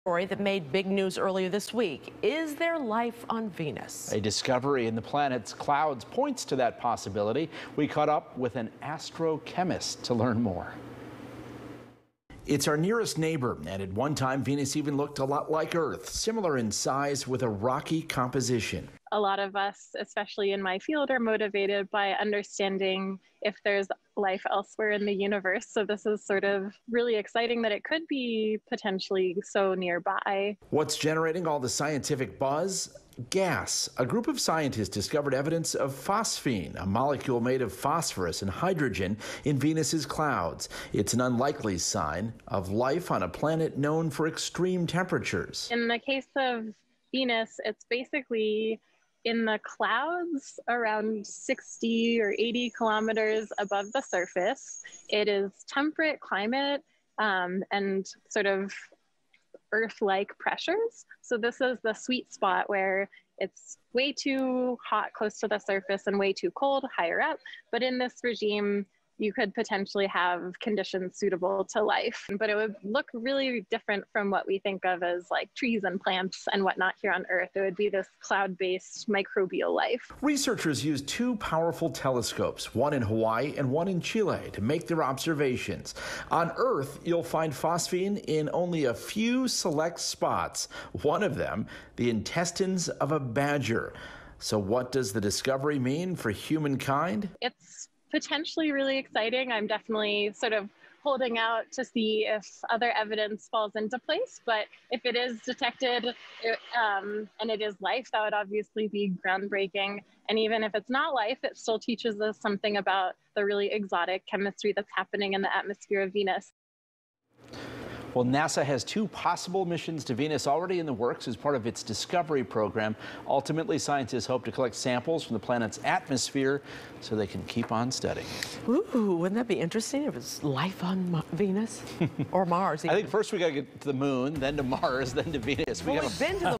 Story that made big news earlier this week. Is there life on Venus? A discovery in the planet's clouds points to that possibility. We caught up with an astrochemist to learn more. It's our nearest neighbor, and at one time Venus even looked a lot like Earth, similar in size with a rocky composition. A lot of us, especially in my field, are motivated by understanding if there's life elsewhere in the universe. So this is sort of really exciting that it could be potentially so nearby. What's generating all the scientific buzz? Gas. A group of scientists discovered evidence of phosphine, a molecule made of phosphorus and hydrogen in Venus's clouds. It's an unlikely sign of life on a planet known for extreme temperatures. In the case of Venus, it's basically in the clouds around 60 or 80 kilometers above the surface. It is temperate climate and sort of Earth-like pressures. So this is the sweet spot where it's way too hot close to the surface and way too cold higher up. But in this regime, you could potentially have conditions suitable to life, but it would look really different from what we think of as like trees and plants and whatnot here on Earth. It would be this cloud-based microbial life. Researchers used two powerful telescopes, one in Hawaii and one in Chile, to make their observations. On Earth, you'll find phosphine in only a few select spots. One of them, the intestines of a badger. So what does the discovery mean for humankind? It's potentially really exciting. I'm definitely sort of holding out to see if other evidence falls into place. But if it is detected and it is life, that would obviously be groundbreaking. And even if it's not life, it still teaches us something about the really exotic chemistry that's happening in the atmosphere of Venus. Well, NASA has two possible missions to Venus already in the works as part of its Discovery program. Ultimately, scientists hope to collect samples from the planet's atmosphere so they can keep on studying. Ooh, wouldn't that be interesting if it was life on Venus or Mars? I think first we got to get to the moon, then to Mars, then to Venus. Well, we've been to the